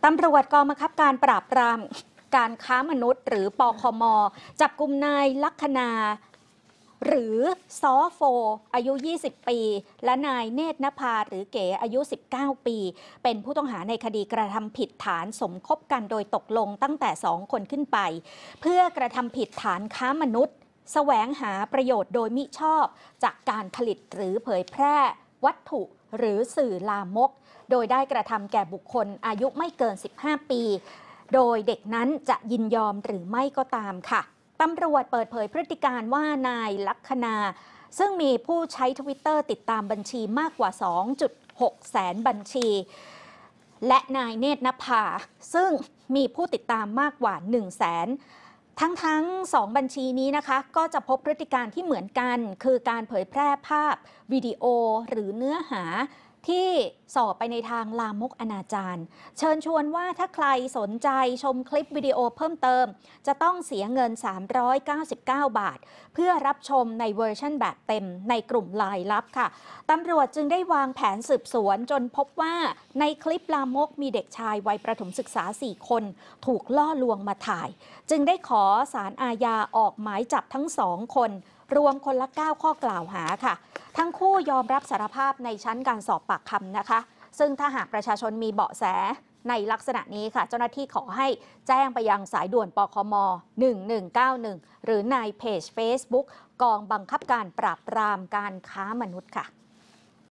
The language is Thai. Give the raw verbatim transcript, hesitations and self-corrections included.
ตำรวจกองบังคับการปราบปรามการค้ามนุษย์หรือปคม.จับกุมนายลัคนาหรือซอโฟอายุ ยี่สิบ ปีและนายเนตรนภาหรือเก๋อายุ สิบเก้า ปีเป็นผู้ต้องหาในคดีกระทำผิดฐานสมคบกันโดยตกลงตั้งแต่สองคนขึ้นไปเพื่อกระทำผิดฐานค้ามนุษย์แสวงหาประโยชน์โดยมิชอบจากการผลิตหรือเผยแพร่วัตถุหรือสื่อลามกโดยได้กระทำแก่บุคคลอายุไม่เกิน สิบห้า ปีโดยเด็กนั้นจะยินยอมหรือไม่ก็ตามค่ะตำรวจเปิดเผยพฤติการว่านายลัคนาซึ่งมีผู้ใช้ ทวิตเตอร์ ติดตามบัญชีมากกว่า สองจุดหก แสนบัญชีและนายเนตรนภาซึ่งมีผู้ติดตามมากกว่า หนึ่งแสนทั้งทั้งสองบัญชีนี้นะคะก็จะพบพฤติการที่เหมือนกันคือการเผยแพร่ภาพวิดีโอหรือเนื้อหาที่ส่อไปในทางลามกอนาจารเชิญชวนว่าถ้าใครสนใจชมคลิปวิดีโอเพิ่มเติมจะต้องเสียเงินสามร้อยเก้าสิบเก้าบาทเพื่อรับชมในเวอร์ชั่นแบบเต็มในกลุ่มไลน์ลับค่ะตำรวจจึงได้วางแผนสืบสวนจนพบว่าในคลิปลามกมีเด็กชายวัยประถมศึกษาสี่คนถูกล่อลวงมาถ่ายจึงได้ขอศาลอาญาออกหมายจับทั้งสองคนรวมคนละเก้าข้อกล่าวหาค่ะทั้งคู่ยอมรับสารภาพในชั้นการสอบปากคำนะคะซึ่งถ้าหากประชาชนมีเบาะแสในลักษณะนี้ค่ะเจ้าหน้าที่ขอให้แจ้งไปยังสายด่วนปคม หนึ่งหนึ่งเก้าหนึ่ง หรือในเพจ Facebook กองบังคับการปราบปรามการค้ามนุษย์ค่ะ